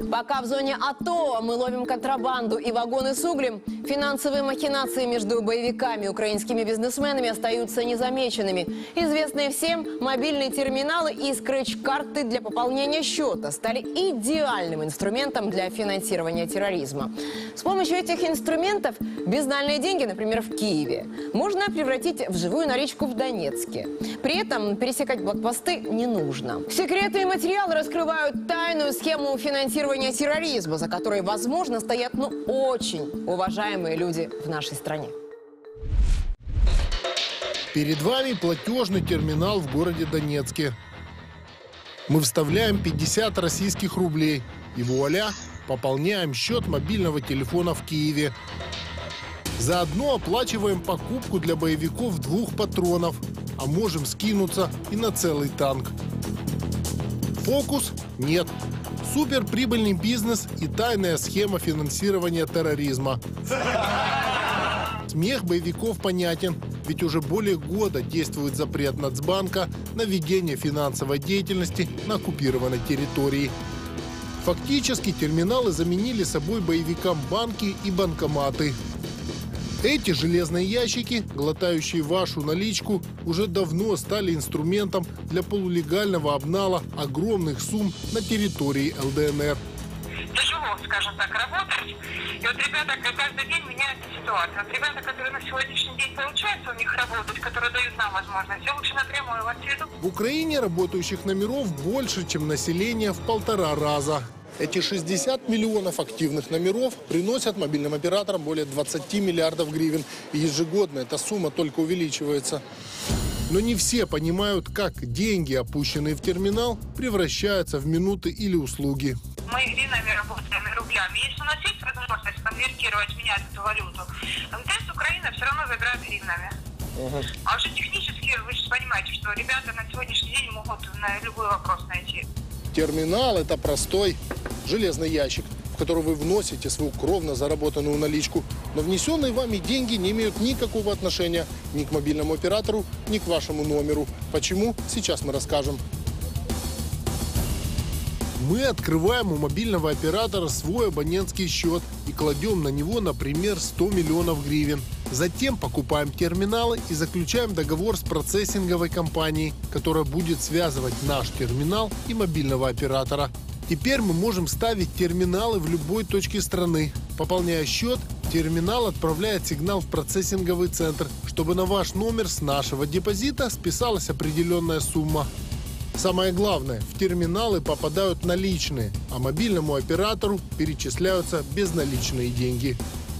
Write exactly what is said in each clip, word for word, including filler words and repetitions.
Пока в зоне АТО мы ловим контрабанду и вагоны с углем, финансовые махинации между боевиками и украинскими бизнесменами остаются незамеченными. Известные всем мобильные терминалы и скретч-карты для пополнения счета стали идеальным инструментом для финансирования терроризма. С помощью этих инструментов безнальные деньги, например, в Киеве, можно превратить в живую наличку в Донецке. При этом пересекать блокпосты не нужно. Секреты и материалы раскрывают тайную схему финансирования терроризма, за которой, возможно, стоят ну очень уважаемые люди в нашей стране. Перед вами платежный терминал в городе Донецке. Мы вставляем пятьдесят российских рублей и вуаля, пополняем счет мобильного телефона в Киеве. Заодно оплачиваем покупку для боевиков двух патронов, а можем скинуться и на целый танк. Фокус? Нет. Суперприбыльный бизнес и тайная схема финансирования терроризма. Смех боевиков понятен, ведь уже более года действует запрет Нацбанка на ведение финансовой деятельности на оккупированной территории. Фактически терминалы заменили собой боевикам банки и банкоматы. Эти железные ящики, глотающие вашу наличку, уже давно стали инструментом для полулегального обнала огромных сумм на территории ЛДНР. Тяжело, скажем так, работать. И вот ребята, каждый день меняется ситуация. Вот ребята, которые на сегодняшний день получается у них работать, которые дают нам возможность, я лучше напрямую вас веду. В Украине работающих номеров больше, чем население в полтора раза. Эти шестьдесят миллионов активных номеров приносят мобильным операторам более двадцати миллиардов гривен. И ежегодно эта сумма только увеличивается. Но не все понимают, как деньги, опущенные в терминал, превращаются в минуты или услуги. Мы гривнами работаем и рублями. Если у нас есть возможность конвертировать, менять эту валюту, МТС Украина все равно забирает гривнами. Угу. А уже технически, вы же понимаете, что ребята на сегодняшний день могут на любой вопрос найти. Терминал – это простой железный ящик, в который вы вносите свою кровно заработанную наличку. Но внесенные вами деньги не имеют никакого отношения ни к мобильному оператору, ни к вашему номеру. Почему? Сейчас мы расскажем. Мы открываем у мобильного оператора свой абонентский счет и кладем на него, например, сто миллионов гривен. Затем покупаем терминалы и заключаем договор с процессинговой компанией, которая будет связывать наш терминал и мобильного оператора. Теперь мы можем ставить терминалы в любой точке страны. Пополняя счет, терминал отправляет сигнал в процессинговый центр, чтобы на ваш номер с нашего депозита списалась определенная сумма. Самое главное, в терминалы попадают наличные, а мобильному оператору перечисляются безналичные деньги.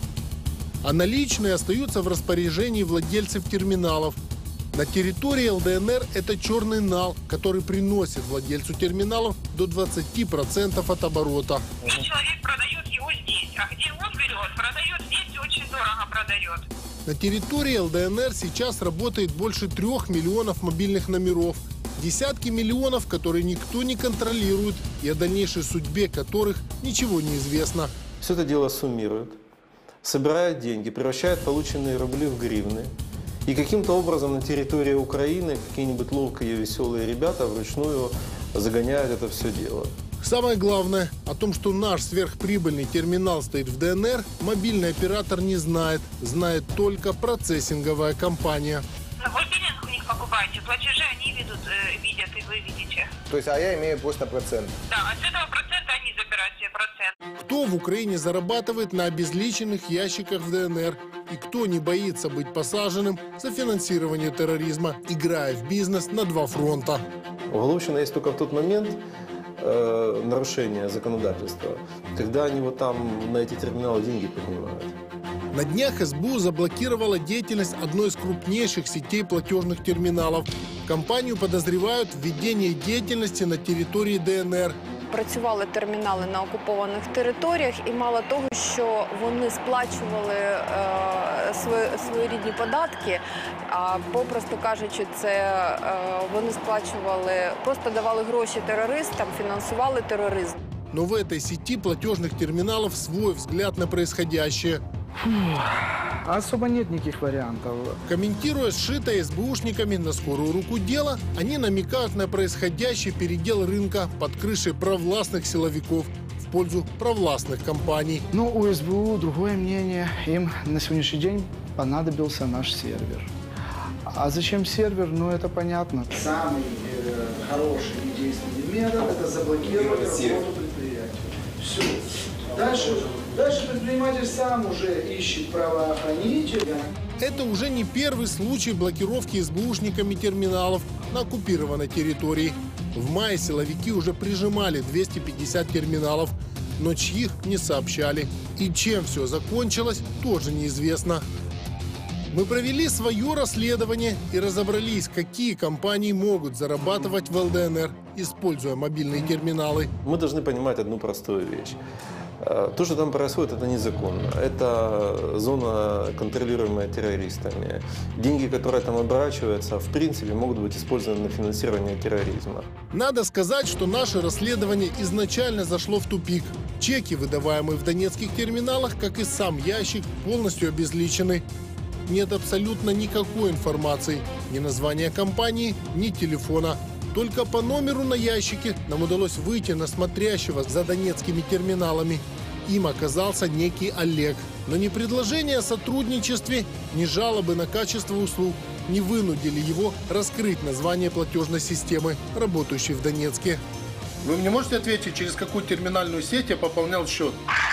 А наличные остаются в распоряжении владельцев терминалов. На территории ЛДНР это черный нал, который приносит владельцу терминалов до двадцати процентов от оборота. И человек продает его здесь, а где он берет, продает здесь и очень дорого продает. На территории ЛДНР сейчас работает больше трех миллионов мобильных номеров. Десятки миллионов, которые никто не контролирует и о дальнейшей судьбе которых ничего не известно. Все это дело суммирует, собирает деньги, превращает полученные рубли в гривны. И каким-то образом на территории Украины какие-нибудь ловкие веселые ребята вручную загоняют это все дело. Самое главное, о том, что наш сверхприбыльный терминал стоит в ДНР, мобильный оператор не знает. Знает только процессинговая компания. Вы биллинг у них покупаете, платежи они ведут, э, видят, и вы видите. То есть, а я имею просто процент? Да, от этого процента они забирают себе процент. Кто в Украине зарабатывает на обезличенных ящиках в ДНР? И кто не боится быть посаженным за финансирование терроризма, играя в бизнес на два фронта? Уголовщина есть только в тот момент э, нарушения законодательства, когда они вот там на эти терминалы деньги поднимают. На днях эс бэ у заблокировала деятельность одной из крупнейших сетей платежных терминалов. Компанию подозревают в ведении деятельности на территории ДНР. Працювали термінали на окупованих територіях, і мало того, що вони сплачували е, свої, своєрідні податки, а попросту кажучи, це е, вони сплачували, просто давали гроші терористам, фінансували тероризм. Но в этой сети платежных терминалов свой взгляд на происходящее. Особо нет никаких вариантов. Комментируя сшитое эс бэ ушниками на скорую руку дело, они намекают на происходящий передел рынка под крышей провластных силовиков. В пользу провластных компаний. Но у эс бэ у другое мнение. Им на сегодняшний день понадобился наш сервер. А зачем сервер? Ну, это понятно. Самый э, хороший и действенный метод – это заблокировать работу предприятия. Все. Дальше, дальше предприниматель сам уже ищет правоохранителя. Это уже не первый случай блокировки эс бэ ушниками терминалов на оккупированной территории. В мае силовики уже прижимали двести пятьдесят терминалов, но чьих не сообщали. И чем все закончилось, тоже неизвестно. Мы провели свое расследование и разобрались, какие компании могут зарабатывать в эл дэ эн эр, используя мобильные терминалы. Мы должны понимать одну простую вещь. То, что там происходит, это незаконно. Это зона, контролируемая террористами. Деньги, которые там оборачиваются, в принципе, могут быть использованы на финансирование терроризма. Надо сказать, что наше расследование изначально зашло в тупик. Чеки, выдаваемые в донецких терминалах, как и сам ящик, полностью обезличены. Нет абсолютно никакой информации, ни названия компании, ни телефона. Только по номеру на ящике нам удалось выйти на смотрящего за донецкими терминалами. Им оказался некий Олег. Но ни предложение о сотрудничестве, ни жалобы на качество услуг не вынудили его раскрыть название платежной системы, работающей в Донецке. Вы мне можете ответить, через какую терминальную сеть я пополнял счет?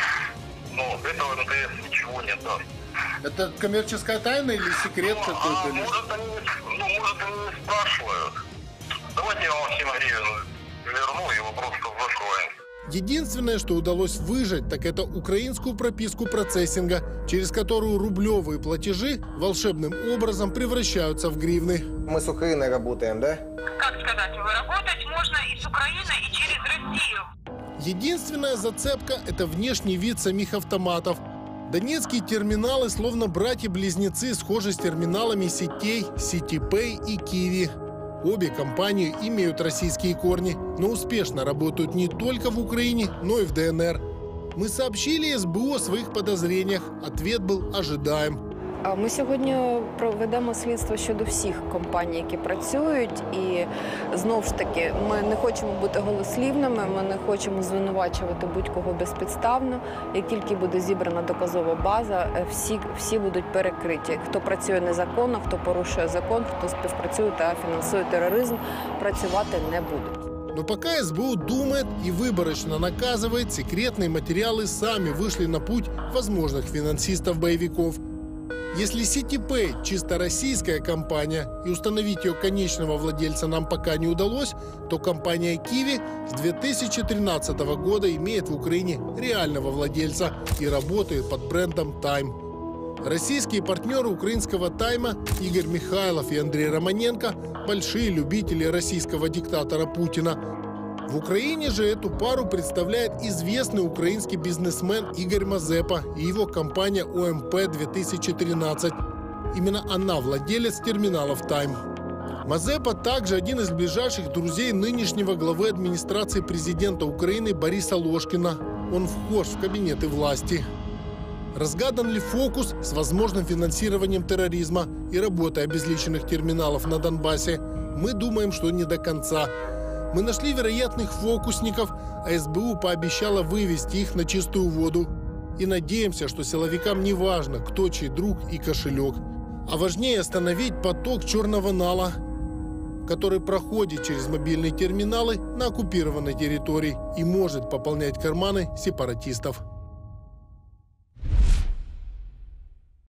Ну, этого эн тэ эс ничего нет, да. Это коммерческая тайна или секрет ну, какой-то? А, может, они, ну, может, они не спрашивают. Давайте я вам семь гривен верну, и вы просто закроем. Единственное, что удалось выжать, так это украинскую прописку процессинга, через которую рублевые платежи волшебным образом превращаются в гривны. Мы с Украиной работаем, да? Как сказать, работать можно и с Украины, и через Россию. Единственная зацепка – это внешний вид самих автоматов. Донецкие терминалы, словно братья-близнецы, схожи с терминалами сетей Ситипэй и Киви. Обе компании имеют российские корни, но успешно работают не только в Украине, но и в дэ эн эр. Мы сообщили эс бэ у о своих подозрениях. Ответ был ожидаем. Ми сьогодні проведемо слідство щодо всіх компаній, які працюють. І знову ж таки, ми не хочемо бути голослівними, ми не хочемо звинувачувати будь-кого безпідставно. Як тільки буде зібрана доказова база, всі, всі будуть перекриті. Хто працює незаконно, хто порушує закон, хто співпрацює та фінансує тероризм, працювати не будуть. Но пока эс бэ у думает и выборочно наказывает, секретные материалы сами вышли на путь возможных финансистов-боевиков. Если Ситипэй чисто российская компания и установить ее конечного владельца нам пока не удалось, то компания Киви с две тысячи тринадцатого года имеет в Украине реального владельца и работает под брендом Time. Российские партнеры украинского Тайма Игорь Михайлов и Андрей Романенко – большие любители российского диктатора Путина. В Украине же эту пару представляет известный украинский бизнесмен Игорь Мазепа и его компания о эм пэ две тысячи тринадцать. Именно она владелец терминалов Time. Мазепа также один из ближайших друзей нынешнего главы администрации президента Украины Бориса Ложкина. Он вхож в кабинеты власти. Разгадан ли фокус с возможным финансированием терроризма и работой обезличенных терминалов на Донбассе? Мы думаем, что не до конца. Мы нашли вероятных фокусников, а эс бэ у пообещала вывести их на чистую воду. И надеемся, что силовикам не важно, кто чей друг и кошелек. А важнее остановить поток черного нала, который проходит через мобильные терминалы на оккупированной территории и может пополнять карманы сепаратистов.